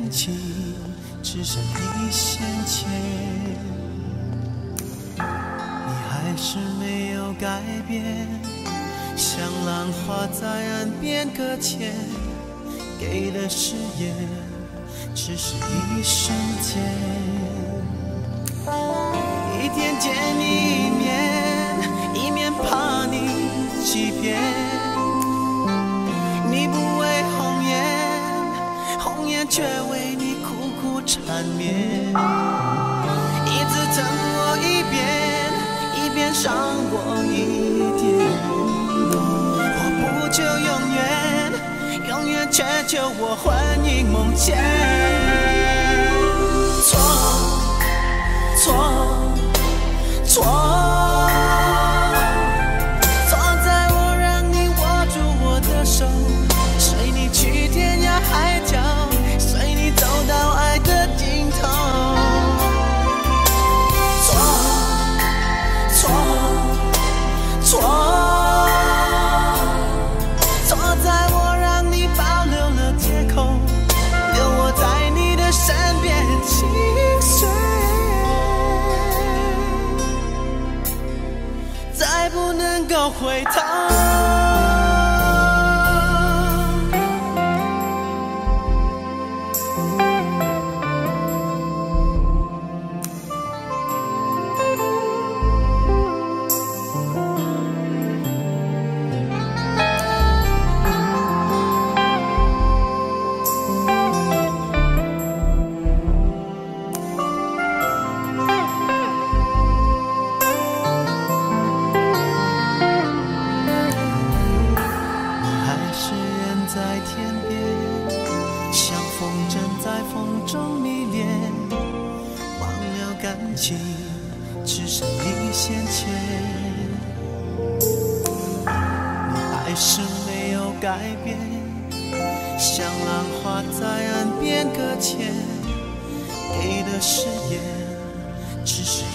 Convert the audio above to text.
情只剩一线牵，你还是没有改变，像浪花在岸边搁浅，给的誓言只是一瞬间，一天见你一面，一面怕你欺骗，你不为红颜，红颜却为你苦苦缠绵，一直疼我一遍，一边伤我一点，我不求永远，永远却求我魂萦梦牵，错错在我让你握住我的手，随你去天涯海角，随你走到爱的尽头，错在我让你保留了借口，留我在你的身边心碎，再不能够回头。只剩一线牵，你还是没有改变，像浪花在岸边搁浅，给的誓言只是